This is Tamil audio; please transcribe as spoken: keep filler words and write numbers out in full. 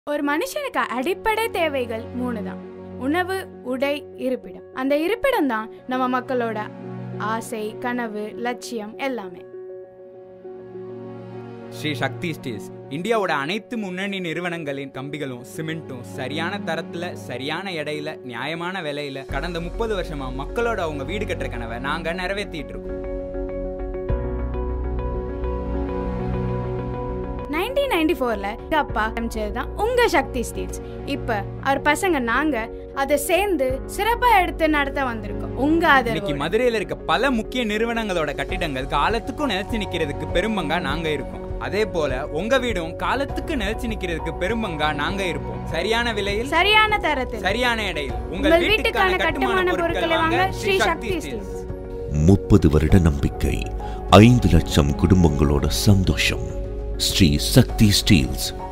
ஒரு மனுஷனுக்கு அடிப்படை தேவைகள் மூணு தான். உணவு, உடை, இருப்பிடம். அந்த இருப்பிடம் தான் நம்ம மக்களோட ஆசை, கனவு, லட்சியம் எல்லாமே. ஸ்ரீ சக்தி ஸ்டீல்ஸ் இந்தியாவோட அனைத்து முன்னணி நிறுவனங்களின் கம்பிகளும் சிமெண்ட்டும் சரியான தரத்துல, சரியான எடையில, நியாயமான விலையில கடந்த முப்பது வருஷமா மக்களோட அவங்க வீடு கட்டுற கனவை நாங்க நிறைவேற்றிட்டு இருக்கோம். நைன்டீன் நைன்டி ஃபோர்ல அப்பா ஆரம்பிச்சதுதான் உங்க சக்தி ஸ்டீல்ஸ். இப்ப அவர் பசங்க நாங்க அதை சேர்ந்து சிறப்பா எடுத்து நடத்த வந்திருக்கோம். உங்க இன்னைக்கு மதுரையில இருக்க பல முக்கிய நிறுவனங்களோட கட்டிடங்கள் காலத்துக்கும் நிலைச்சு நிக்கிறதுக்கு பெரும்பங்கா நாங்க இருக்கோம். அதே போல உங்க வீடும் காலத்துக்கு நிலைச்சு நிக்கிறதுக்கு பெரும்பங்கா நாங்க இருப்போம். சரியான விலையில், சரியான தரத்தில், சரியான எடையில் உங்கள் வீட்டுக்கான கட்டுமான பொருட்களை வாங்க ஸ்ரீ சக்தி ஸ்டீல்ஸ். முப்பது வருட நம்பிக்கை, ஐந்து லட்சம் குடும்பங்களோட சந்தோஷம். ஸ்ரீ சக்தி ஸ்டீல்ஸ்.